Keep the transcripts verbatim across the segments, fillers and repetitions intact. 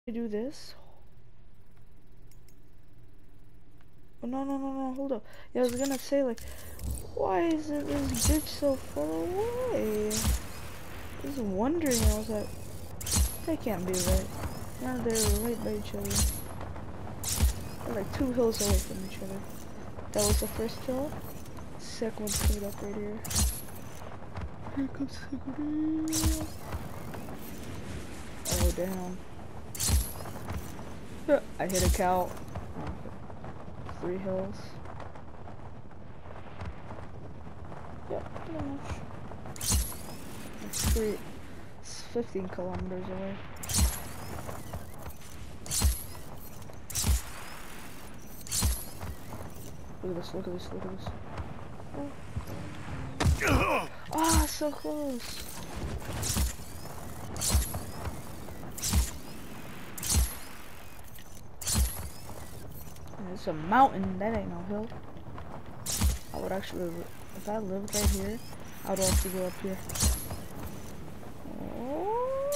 do this. Oh, no, no, no, no, hold up. Yeah, I was gonna say, like, why is it this bitch so far away? I was wondering, I was like, they can't be right. Now they're right by each other. They're like two hills away from each other. That was the first hill. Second one's coming up right here. Here comes the Oh, damn. I hit a cow. Oh, three hills. Yep, pretty much. It's three. It's fifteen kilometers away. Look at this, look at this, look at this. Oh, oh so close. It's a mountain, that ain't no hill. I would actually, if I lived right here, I would also go up here. Oh.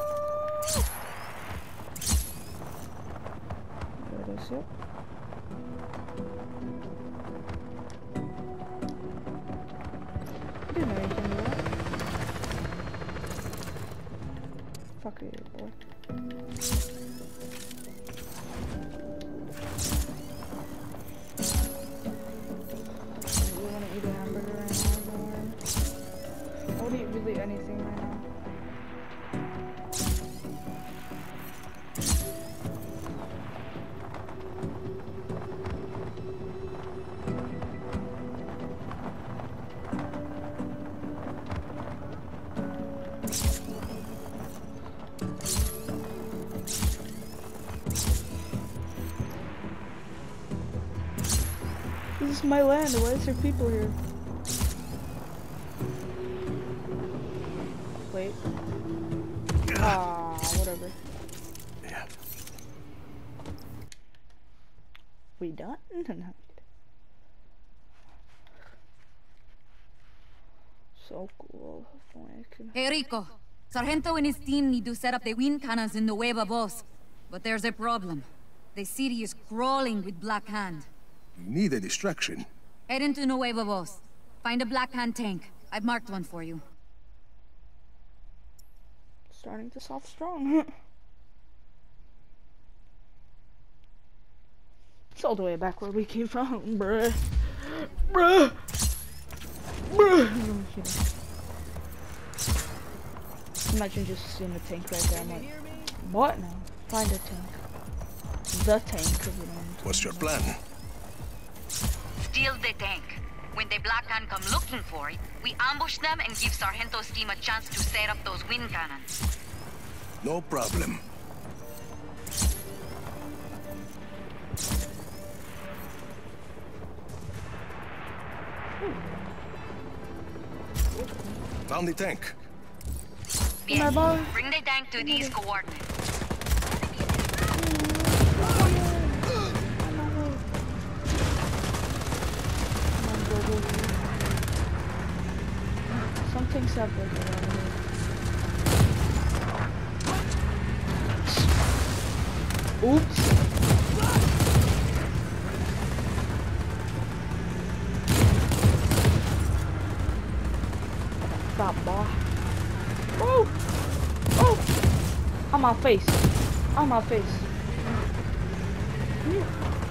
There it is, yep. I didn't know anything about that. Fuck you, boy. Anything right now. This is my land. Why is there people here? Wait. Ah, whatever. Yeah. We done? So cool. Hey Rico, Sargento and his team need to set up the wind cannons in Nueva Voz. But there's a problem. The city is crawling with Black Hand. We need a distraction. Head into Nueva Voz. Find a Black Hand tank. I've marked one for you. Starting to soft strong. It's all the way back where we came from, bruh. Bruh. Bruh. No, I'm kidding. Imagine just seeing a tank right there. I'm like, what now? Find a tank. The tank. You know, What's your plan? Steal the tank. When the Black Hand come looking for it, we ambush them and give Sargento's team a chance to set up those wind cannons. No problem. Found the tank. Yes. Bring the tank to these coordinates. Something separate around here. Oops. Stop, boy. Oh! Oh! On my face. On my face. Yeah.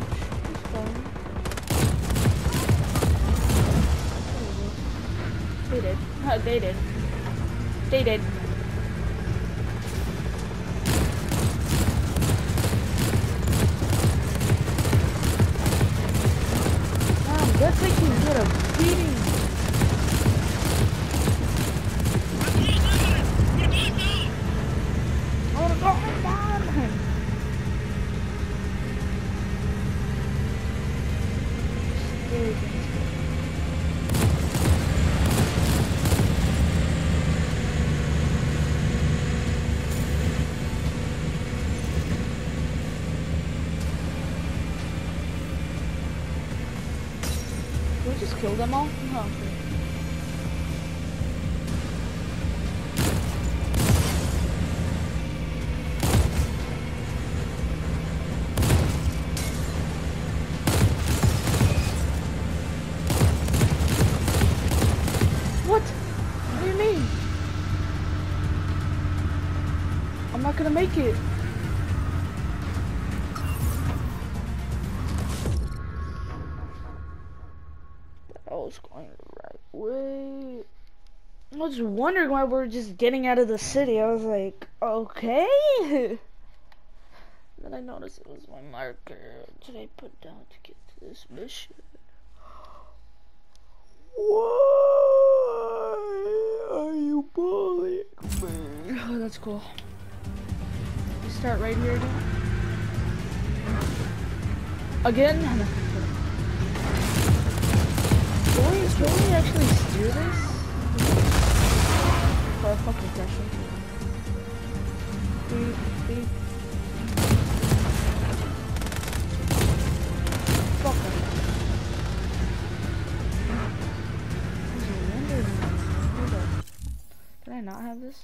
They did. Uh, they did. They did. Wow, guess they can get a beating. I wanna go down. Scary things. Did we just kill them all? No. Okay. was going the right way. I was wondering why we're just getting out of the city. I was like, okay. Then I noticed it was my marker that I put down to get to this mission. Why are you bullying me? Oh, that's cool. We start right here again. Again? Can we, can we actually steer this? For a fucking question. Beep, beep. Fuck it. Can I not have this?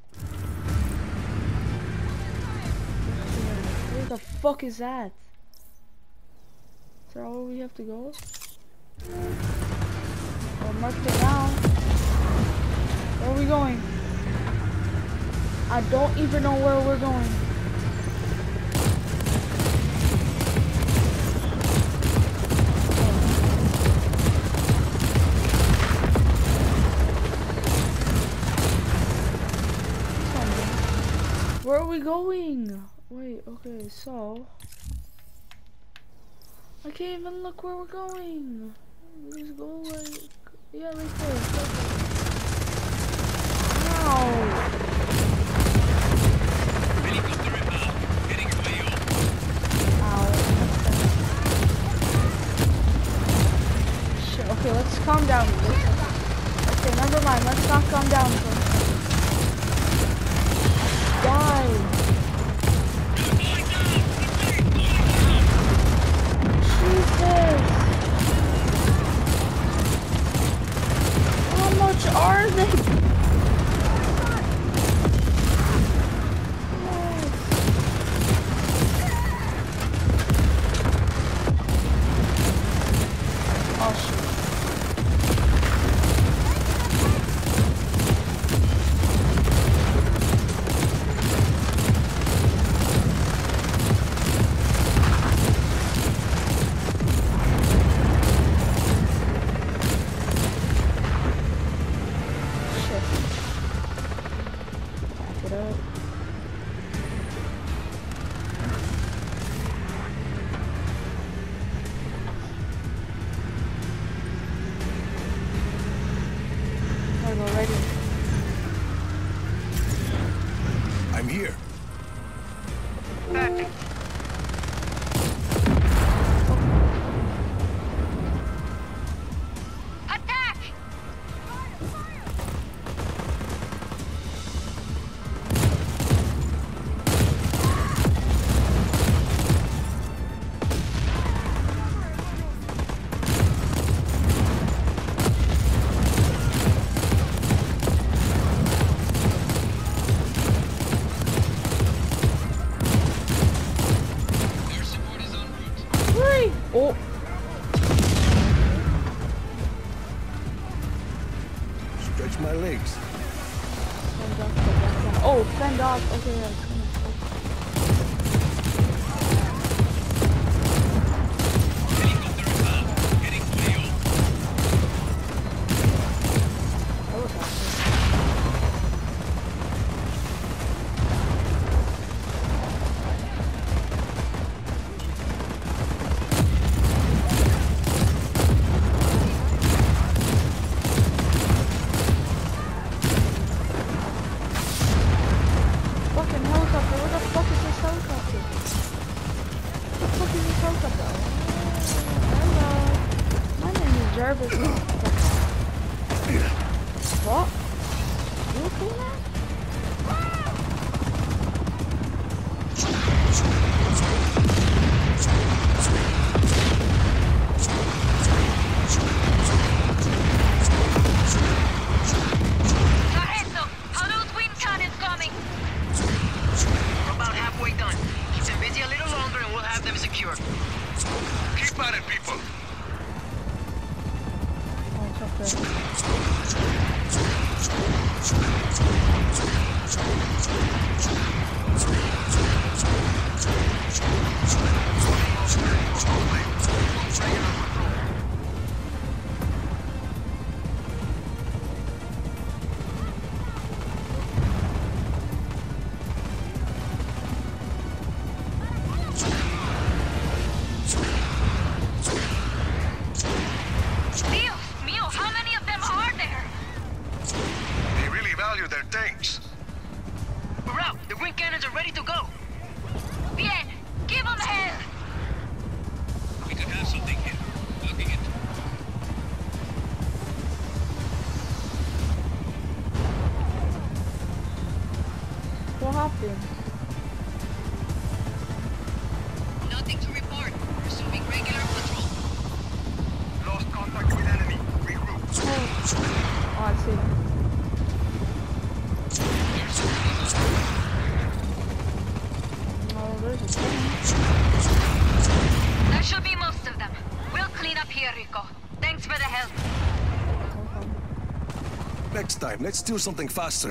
Where the fuck is that? Is that all we have to go? Well, mark it down. Where are we going? I don't even know where we're going. Where are we going? Wait, okay, so I can't even look where we're going. We just go like, yeah, right there. Ow. Ow. Shit, okay, let's calm down. Okay, never mind, let's not calm down first. Die. Jesus. How much are they? Oh shit. I'm here. Attack! Oh. Stretch my legs. Fend off, oh, fend off. Okay, yeah. Jarvis. What? You okay now? Sargento, Halul's wind cannon's coming. We're about halfway done. Keep them busy a little longer and we'll have them secure. Keep at it, people. Yeah. Nothing to report. Resuming regular patrol. Lost contact with enemy. Regroup. Oh, I see him. Oh, there's a tank. That should be most of them. We'll clean up here, Rico. Thanks for the help. Next time, let's do something faster.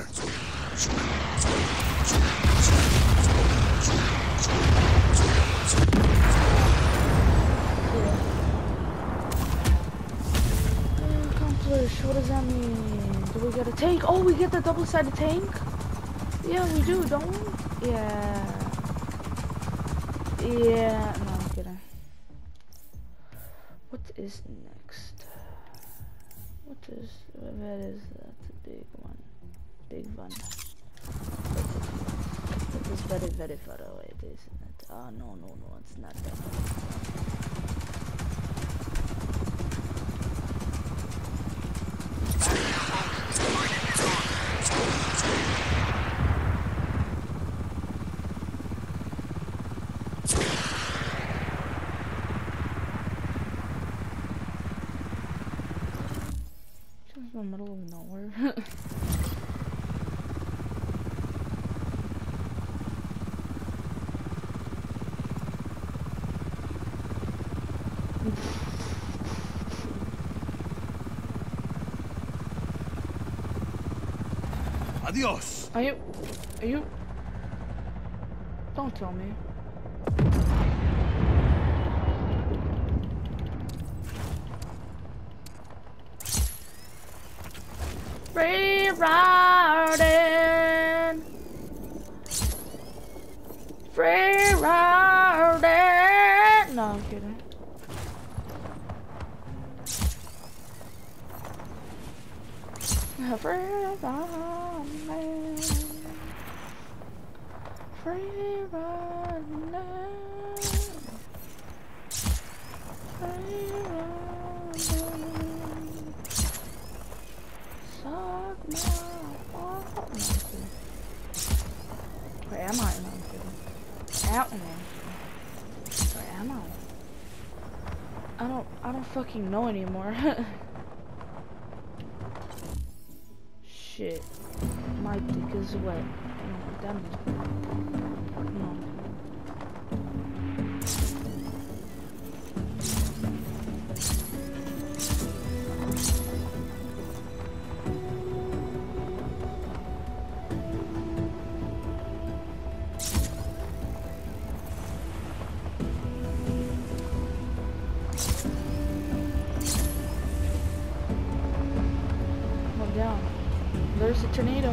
Accomplish, what does that mean? Do we get a tank? Oh, we get the double-sided tank? Yeah, we do, don't we? Yeah. Yeah, no, I'm kidding. What is next? What is, where is that big one? Big one. It is very, very far away, isn't it? Ah, no, no, no, it's not that Just in the middle of nowhere. Adios. Are you, are you, don't tell me. Free riding, free riding. No, I'm kidding. Free riding, free riding, free riding. Suck my heart. No, I'm kidding. Where am I? No, I'm kidding. Out in there. Where am I? I don't. I don't fucking know anymore. Shit. My dick is wet. I don't know what that means. Come on. Come down. There's a tornado.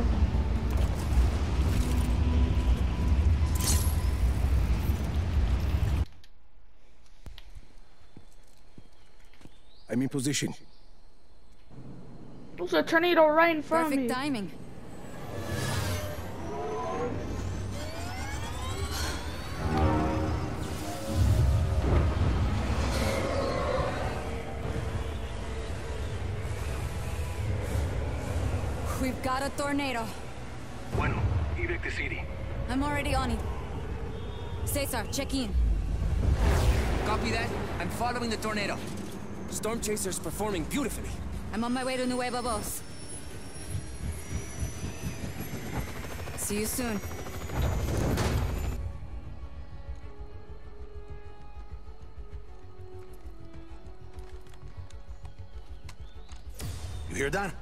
I'm in position. There's a tornado right in front Perfect of me. timing. We've got a tornado. Bueno, evac the city. I'm already on it. Cesar, check in. Copy that. I'm following the tornado. Storm Chaser's performing beautifully. I'm on my way to Nueva Voz. See you soon. You hear that?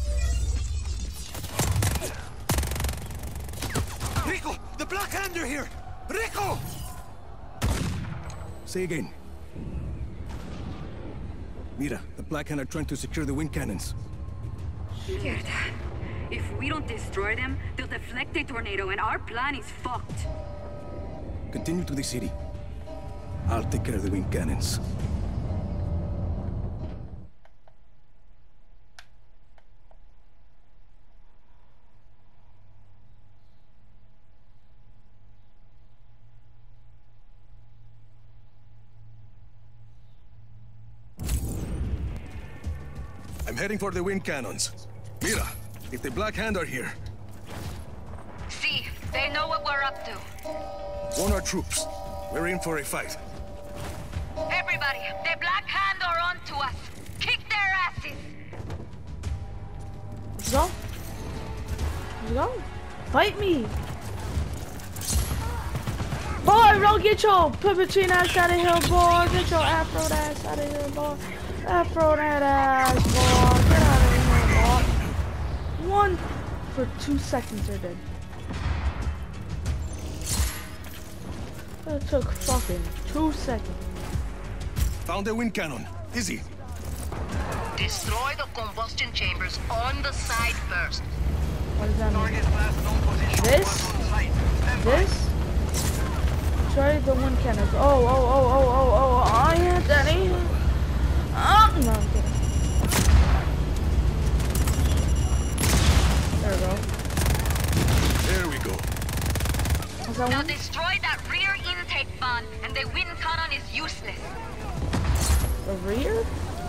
Rico! The Black Hand are here! Rico! Say again. Mira, the Black Hand are trying to secure the wind cannons. Mierda. If we don't destroy them, they'll deflect the tornado and our plan is fucked. Continue to the city. I'll take care of the wind cannons. I'm heading for the wind cannons. Mira, if the Black Hand are here... See, they know what are up to? Warn our troops. We're in for a fight. Everybody, the Black Hand are on to us. Kick their asses. Let's go. Let's go. Fight me. Boy, don't get your puppeteen ass out of here, boy. Get your afro ass out of here, boy. Afro that ass, boy. Get out of here, boy. One for two seconds, they're dead. That took fucking two seconds. Found the wind cannon. Easy. Destroy the combustion chambers on the side first. What does that mean? This? This? Try the wind cannons. Oh, oh, oh, oh, oh, oh, oh, yeah, Daddy. Oh, no, I'm kidding. There we go. There we go. Is that Now one? destroy that rear intake fan, and the wind cannon is useless. The rear?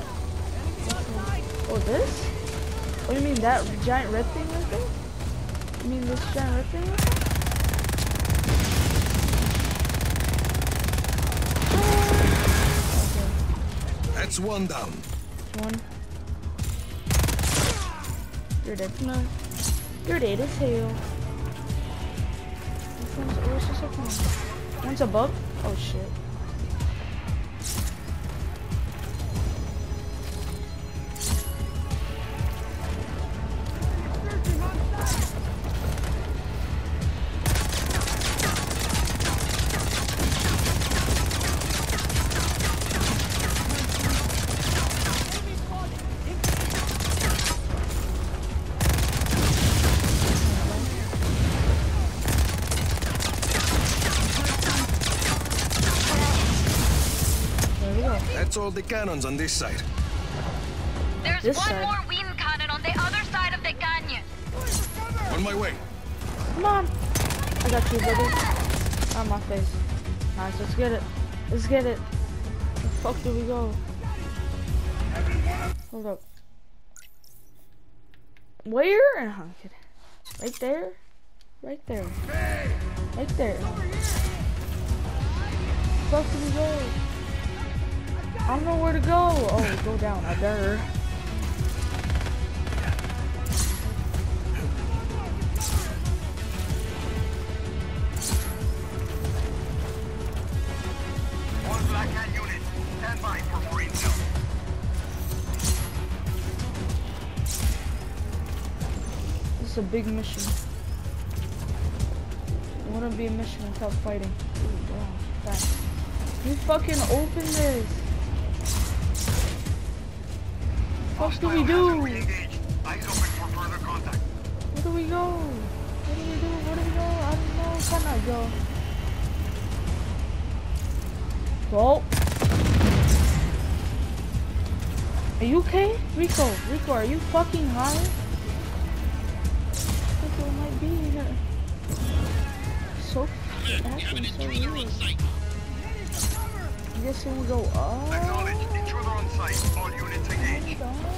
Oh, this? Oh, you mean that giant red thing right there? You mean this giant red thing right there? That's one down. One. You're dead. No. You're dead as hell. Which one's, where's the second one? One's above? Oh shit. That's all the cannons on this side. There's This one side. more wind cannon on the other side of the canyon. On my way. Come on. I got you, brother. On my face. Nice, let's get it. Let's get it. Where the fuck do we go? Hold up. Where? No, I'm kidding. Right there? Right there. Right there. Where the fuck do we go? I don't know where to go. Oh, go down. I dare. One Black Hand unit. Stand by for more intel. This is a big mission. It wouldn't be a mission without fighting. Ooh, wow. Fast. You fucking open this. What do we do? Where Eyes open for further contact. do we go? What do we do? Where do we go? I don't know. Can I go? Go. Are you okay? Rico, Rico, are you fucking high? Rico might be here. So acting so weird. I'm guessing we go up. Acknowledge. Intruder on site. All units engaged.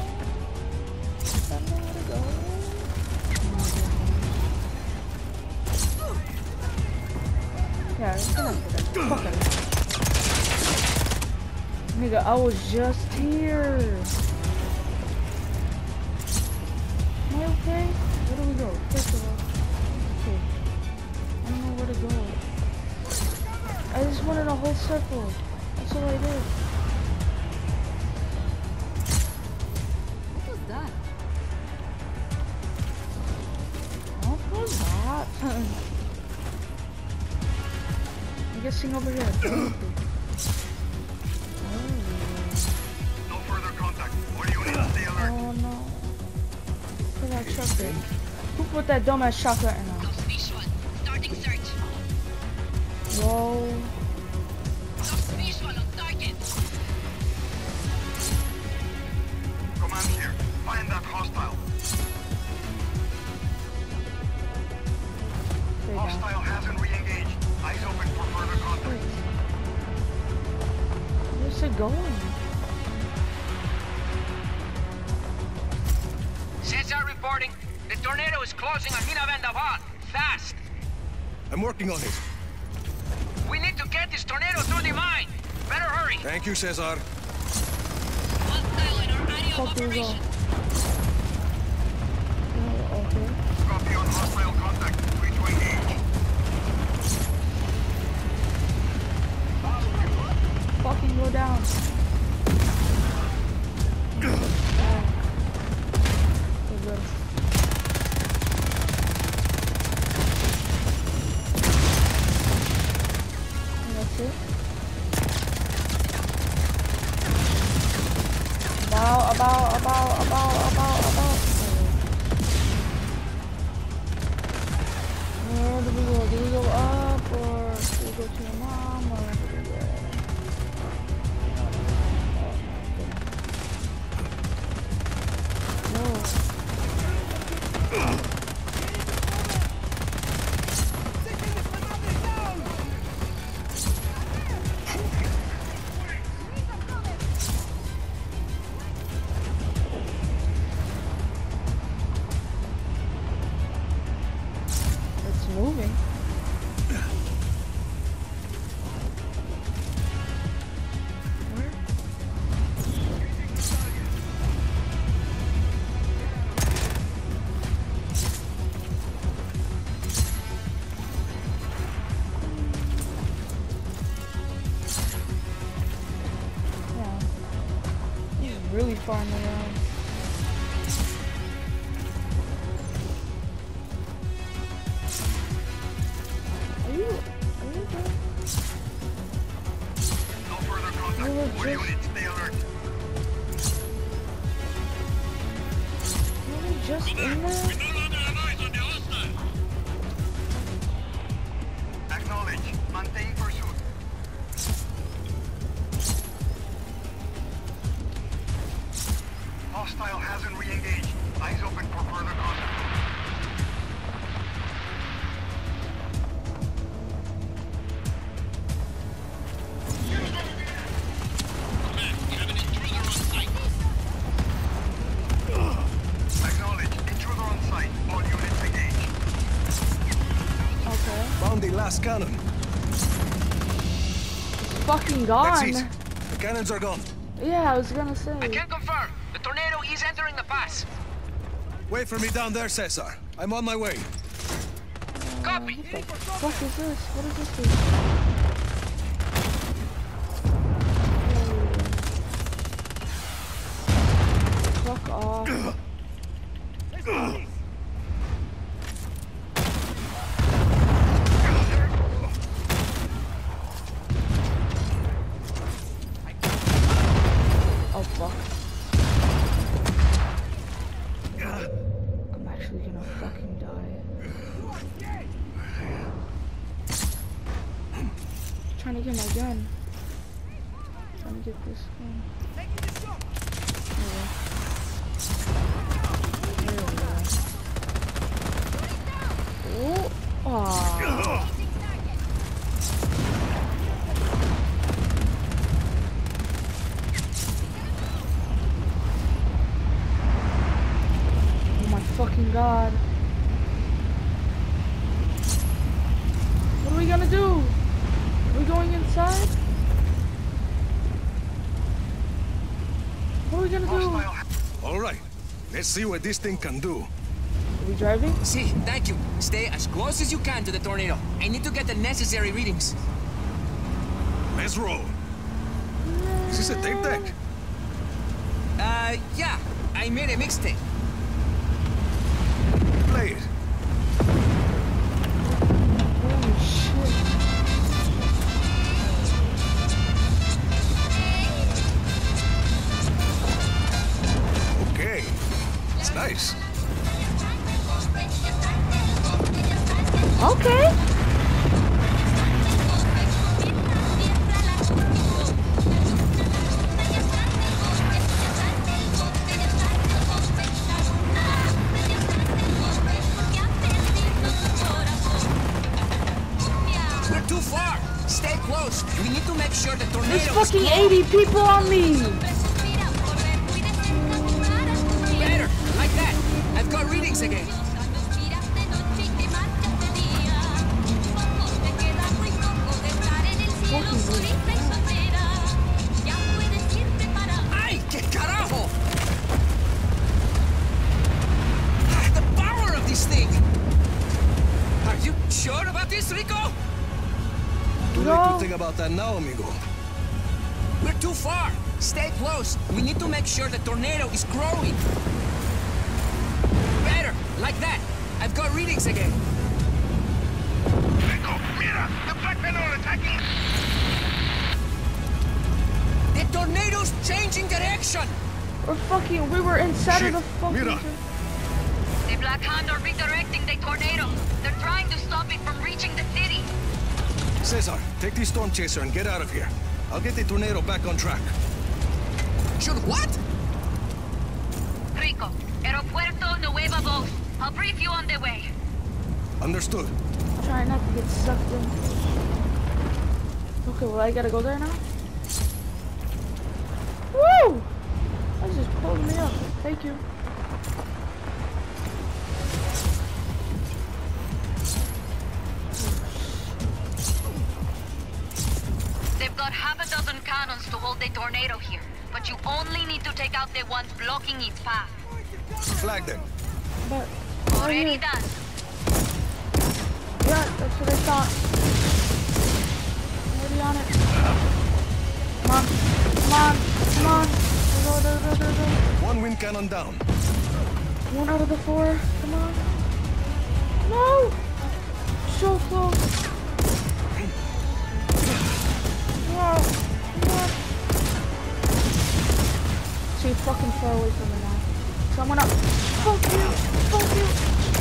Yeah, it's gonna fuck it. Nigga, I was just here. Am I okay? Where do we go? First of all, okay. I don't know where to go. I just went in a whole circle. That's all I did. What was that? What was that? I'm guessing over here. No further contact. All units stay alert. Oh no. Put that shotgun. Who put that dumbass shotgun in there? Those fish one. Starting search. Whoa. Those fish one on target. Command here. Find that hostile. Stay down. Hostile hasn't re-engaged. Eyes open for further contact. Where's it going? Cesar reporting. The tornado is closing on Mina Vendaval. Fast. I'm working on it. We need to get this tornado through the mine. Better hurry. Thank you, Cesar. Fuck you go. Oh, okay. Copy on hostile contact. Three to engage. Fucking go down. That's it. About, about, about, about, about, about. Where do we go? Do we go up or do we go to your mom or do we go? Moving. Where? Yeah. He's really far me around. No further contact. All units, stay alert. Were we just in there? Acknowledge. Maintain pursuit. Hostile hasn't re-engaged. Eyes open for further contact. Acknowledge. Intruder on site. All units engaged. Okay. Found the last cannon. It's fucking gone. That's it. The cannons are gone. Yeah, I was gonna say. I can confirm. The tornado is entering the pass. Wait for me down there, Cesar. I'm on my way. Copy. What the fuck is this? What is this? Thing? Fuck off. Oh fuck. I'm actually gonna fucking die. Trying to get my gun. Trying to get this gun. There we go. Oh, aw. Oh my fucking god. What are we gonna do? Are we going inside? What are we gonna do? All right. Let's see what this thing can do. Are we driving? See, thank you. Stay as close as you can to the tornado. I need to get the necessary readings. Let's roll. Is this a tape deck? Uh, yeah. I made a mixtape. Play it. Holy shit. Okay. It's nice. Okay. We're too far. Stay close. We need to make sure the tornado There's is fucking close. eighty people on me. Better. Like that. I've got readings again. really go. to think about that now, amigo. We're too far. Stay close. We need to make sure the tornado is growing. Better, like that. I've got readings again. Rico, mira! The Black Men are attacking! The tornado's changing direction. We're fucking. We were inside Shit, of the fucking. mira. The Black Hand are redirecting the tornado. They're trying to stop it from reaching the city. Cesar, take the storm chaser and get out of here. I'll get the tornado back on track. Should what? Rico, Aeropuerto Nueva Voz. I'll brief you on the way. Understood. Trying not to get sucked in. Okay, well I gotta go there now. Woo! That just pulled me up. Thank you. They've got half a dozen cannons to hold the tornado here, but you only need to take out the ones blocking its path. Flag them. But Already here. done. Yeah, that's what I thought. Already on it. Come on, come on, come on. Go, go, go, go, go. One wind cannon down. One out of the four. Come on. No! So close. Wow. Come on. Too fucking far away from me now. Someone up. Fuck you. Fuck you.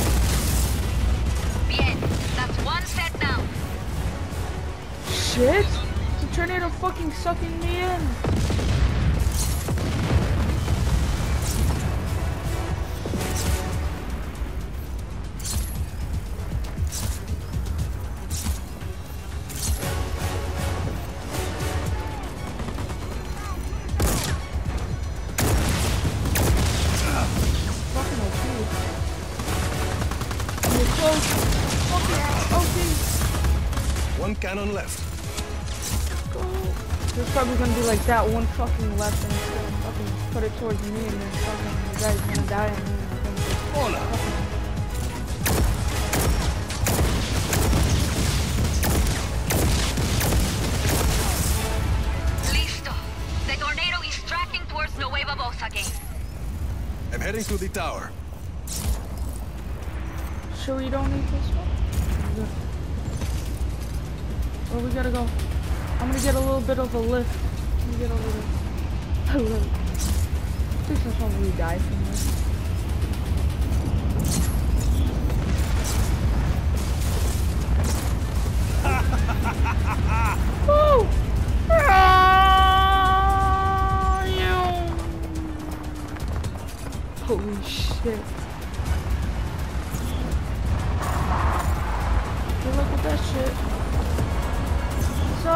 Bien. That's one set down. Shit. The tornado fucking sucking me in. One cannon left. Go. There's probably gonna be like that one fucking left and it's gonna fucking put it towards me and then fucking you guys gonna die and then it's gonna just Hola. fucking... Listo. The tornado is tracking towards Nueva Voz again. I'm heading to the tower. Sure we don't need this one? Good. Where we gotta go? I'm gonna get a little bit of a lift. Let me get a little... a little... Please don't tell me we die from this. Woo! Ah, you. Holy shit. Good luck with that shit. So...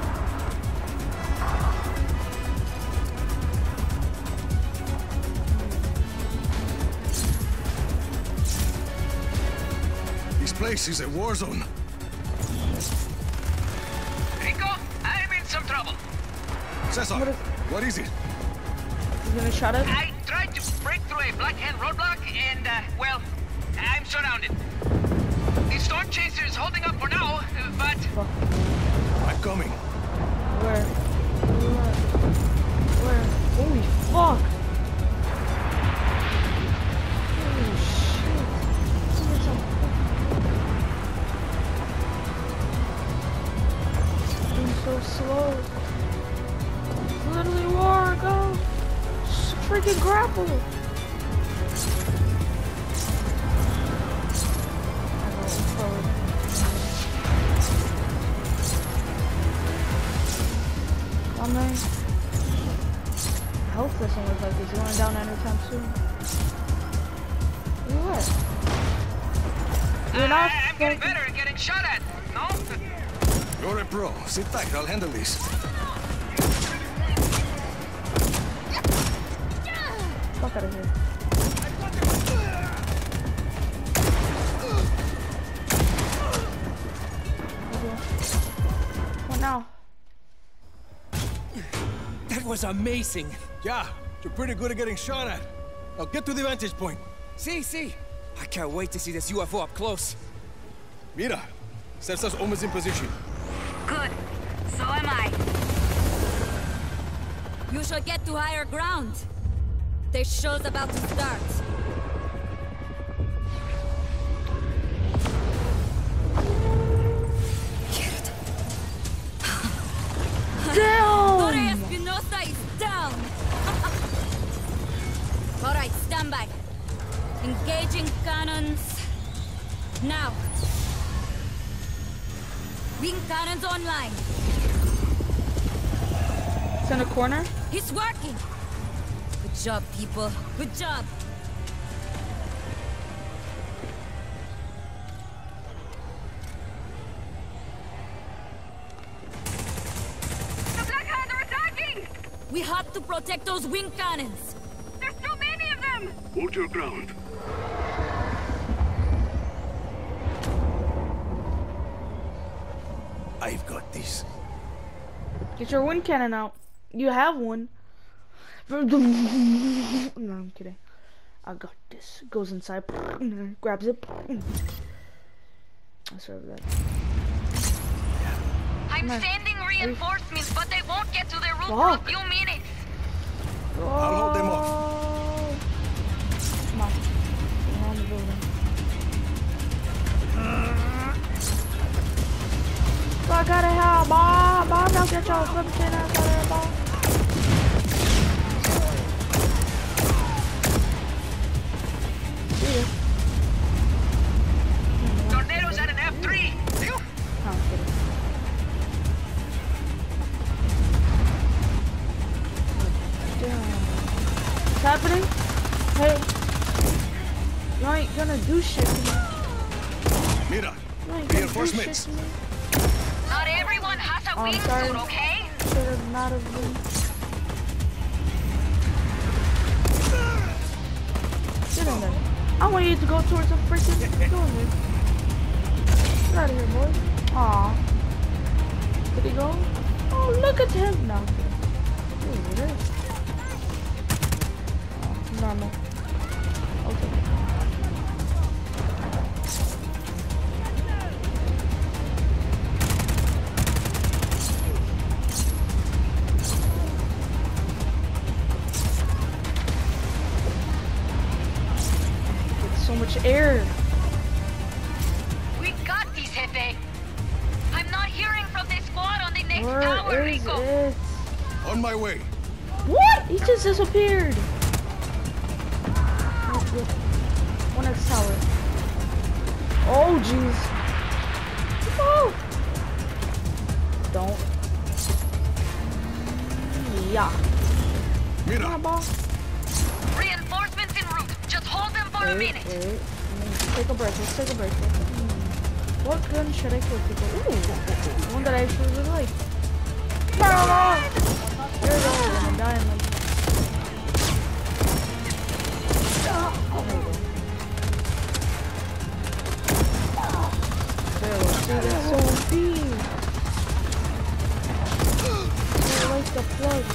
This place is a war zone. Rico, I'm in some trouble. Cesar, What is- what is it? You gonna shot it? I tried to break through a Black Hand roadblock and, uh, well, I'm surrounded. The storm chaser is holding up for now, but Fuck. I'm coming. Where? Where? Where? Holy fuck! Holy shit! Look at some fucking... Being so slow. It's literally war, go! Just freaking grapple! I know, it's forward. Coming. Health doesn't look like it's going down anytime soon. You're what? You're not I- I'm getting fucking- better at getting shot at, no? You're a pro. Sit tight, I'll handle this. Fuck out of here. Okay. What now? That was amazing. Yeah, you're pretty good at getting shot at. Now get to the vantage point. See, see. I can't wait to see this U F O up close. Mira, Cesar's almost in position. Good. So am I. You should get to higher ground. This show's about to start. Damn! Torre Espinosa is down! Alright, stand by. Engaging cannons. Now. Wing cannons online. It's in a corner. It's working! Good job, people. Good job. The Black Hand are attacking! We have to protect those wing cannons. There's too many of them! Hold your ground. I've got this. Get your wind cannon out. You have one. No, I'm kidding. I got this. Goes inside. Grabs it. I serve that. I'm Come on. sending reinforcements, but they won't get to their route for Fuck. a few minutes. I'll hold them off. Oh. Come on. Around the building. So I gotta have Bob. Bob, now get your flipping ass out of there, Bob. See ya. Tornado's at an F three. Phew. Oh, I'm kidding. Damn. What's happening? Hey. You ain't gonna do shit to me. Mira, You ain't gonna do reinforcements. shit to me. Not everyone has a Oh, I'm wingsuit, sorry. okay? Should have not have been. Get in there. I want you to go towards the freaking building. Get out of here, boy. Aw. Did he go? Oh, look at him now. Ooh, it is. Oh, normal. Okay. So much air. We got these, Jefe. I'm not hearing from this squad on the next Where tower, is Rico. it? On my way. What? He just disappeared. One next tower. Oh, jeez. Oh. Don't. Yeah. Mira, Come on, boss. Reinforcements en route. Just hold them for a Wait, minute. wait. Mm, Take a break. Let's take a break. Hmm. What gun should I kill people? Ooh, one that I actually really like. Barrel! There we go. I'm gonna die in them. Oh, there we go. There we go. See, that's so deep. I like the plug.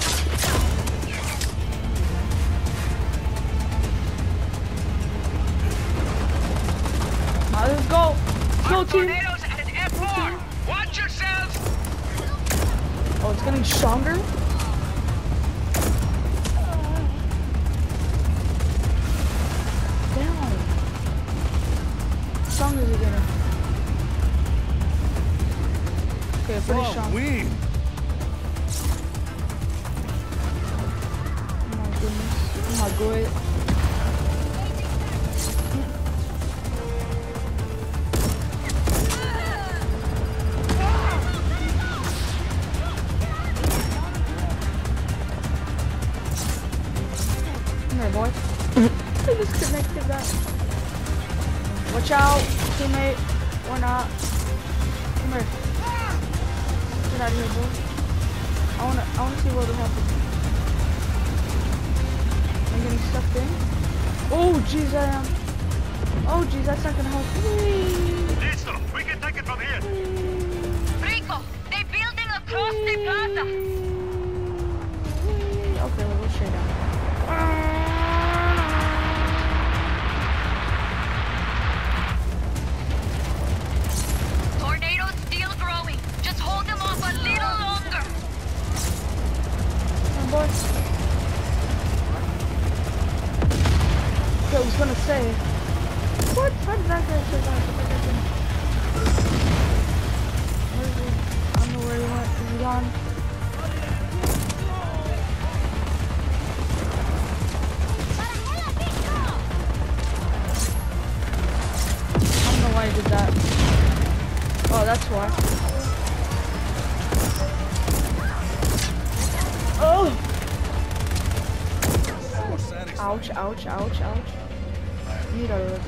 Now let's go. Let's go, Our team. tornado's at an F four. Watch yourselves. Oh, it's getting stronger. Damn. How strong is it getting? Okay, pretty oh, strong. win. Oh my goodness. Oh my god. Come here, boy. I disconnected that. Watch out, teammate. Or not. Come here. Get out of here, boy. I wanna I wanna see what will happen. I'm getting sucked in. Oh jeez, I am. Oh jeez, that's not gonna help. Whee! Listo. We can take it from here. Rico, they're building across the plaza. Whee! Okay, we'll go straight down. Tornado's still growing. Just boy. I was gonna say, what? How did that guy survive? Where is he? I don't know where he went. Is he gone? I don't know why he did that. Oh, that's why. Oh! Ouch, ouch, ouch, ouch. Need a little.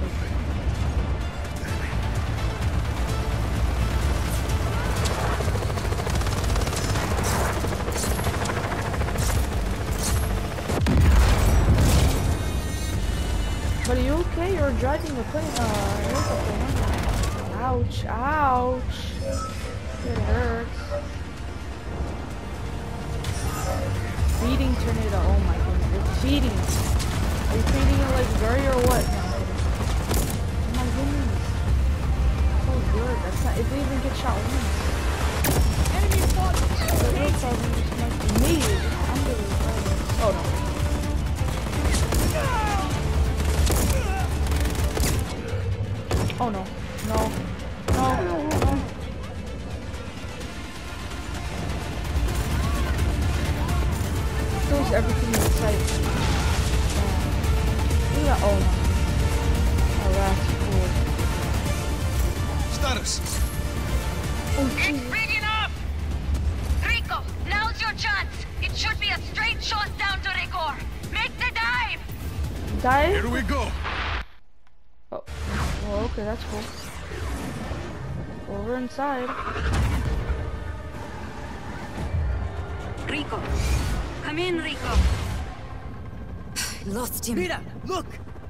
But are you okay? You're driving a plane. Uh, airplane. Ouch, ouch. It hurts. Feeding tornado. Oh my goodness. It's feeding. Are you feeding it like Gary or what? No, oh my goodness. So good. That's not. It didn't even get shot once. Enemy spotted. The real problem is like me. I'm the retarded. Oh no. Oh no. No. No. No. Kills everything in sight. Look at that. Oh no. Oh, that's cool. Status. Oh, It's Jesus. big enough! Rico, now's your chance. It should be a straight shot down to Rigor. Make the dive! Dive? Here we go. Oh. Well, okay, that's cool. Over inside. Rico. Come in, Rico. Lost him. Mira, look!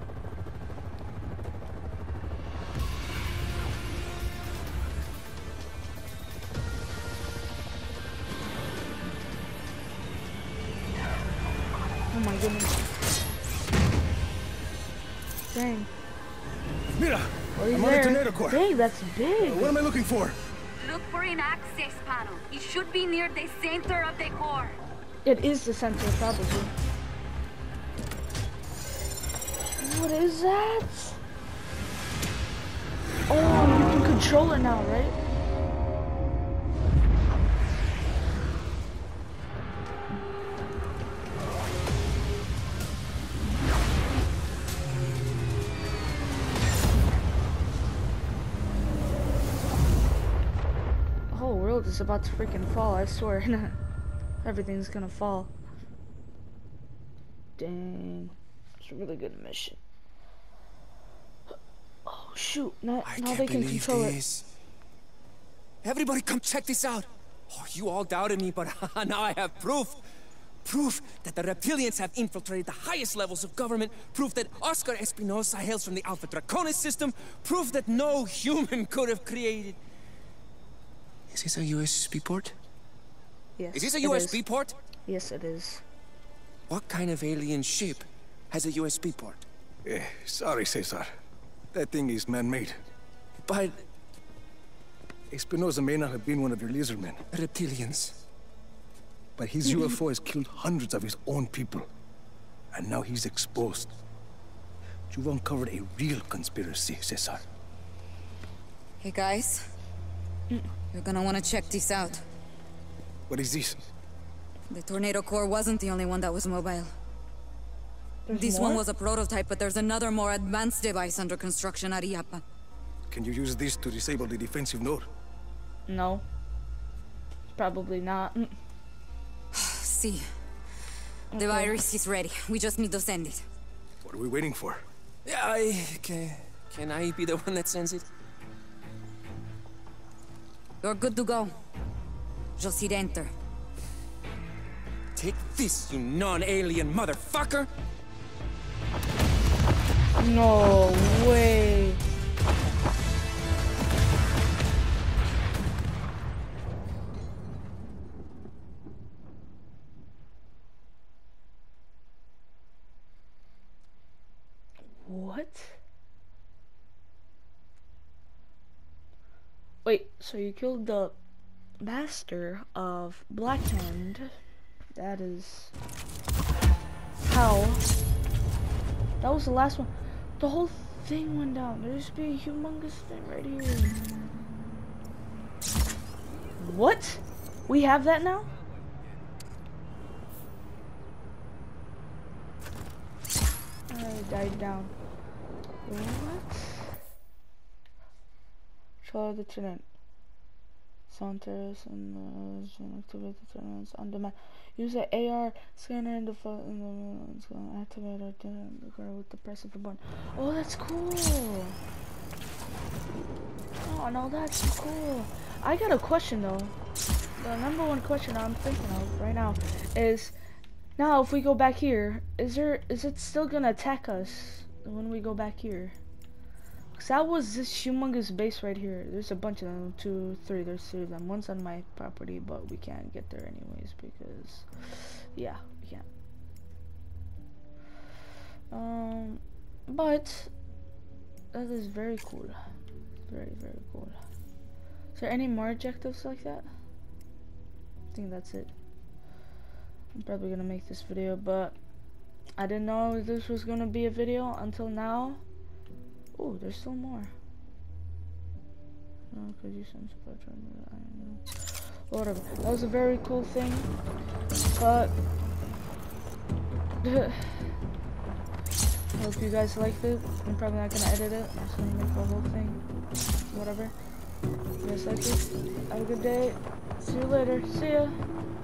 Oh my goodness. Dang. Mira, Oh, he's I'm on there. a tornado core. Dang, that's big. What am I looking for? Look for an access panel. It should be near the center of the core. It is the center, probably. What is that? Oh, you can control it now, right? The whole world is about to freaking fall, I swear. Everything's gonna fall. Dang. It's a really good mission. Oh shoot, now, I now can't they can believe control this. Everybody come check this out. Oh, you all doubted me, but now I have proof. Proof that the reptilians have infiltrated the highest levels of government. Proof that Oscar Espinosa hails from the Alpha Draconis system. Proof that no human could have created. Is this a U S B port? it. Yes, Is this a it U S B is. port? Yes, it is. What kind of alien ship has a U S B port? Eh, sorry, Cesar. That thing is man-made. But Espinosa may not have been one of your lizardmen, reptilians. but his U F O has killed hundreds of his own people. And now he's exposed. You've uncovered a real conspiracy, Cesar. Hey guys, you're gonna wanna check this out. What is this? The tornado core wasn't the only one that was mobile. There's This more? one was a prototype, but there's another more advanced device under construction at IAPA. Can you use this to disable the defensive node? No. Probably not. Mm. See, the Okay. virus is ready. We just need to send it. What are we waiting for? Yeah, I can. Can I be the one that sends it? You're good to go. Just hit enter. Take this, you non-alien motherfucker! No way. What? Wait, so you killed the master of Blackhand That is... How? That was the last one. The whole thing went down. There used to be a humongous thing right here. What? We have that now? I died down. What? Control the tenant. Sound terrace and uh, activate the tenants on demand. Use the A R scanner in the phone and it's gonna activate our tenant with the press of a button. Oh, that's cool. Oh no, that's cool. I got a question though. The number one question I'm thinking of right now is, now if we go back here, is there is it still gonna attack us when we go back here? Cause that was this humongous base right here. There's a bunch of them. Two, three. There's three of them. One's on my property, but we can't get there anyways because, yeah, we can't. Um, but that is very cool. Very, very cool. Is there any more objectives like that? I think that's it. I'm probably gonna make this video, but I didn't know this was gonna be a video until now. Oh, there's still more. No, could you send support? I don't know. Whatever. That was a very cool thing, but I hope you guys liked it. I'm probably not gonna edit it. I'm just gonna make the whole thing. Whatever. If you guys like it, have a good day. See you later. See ya.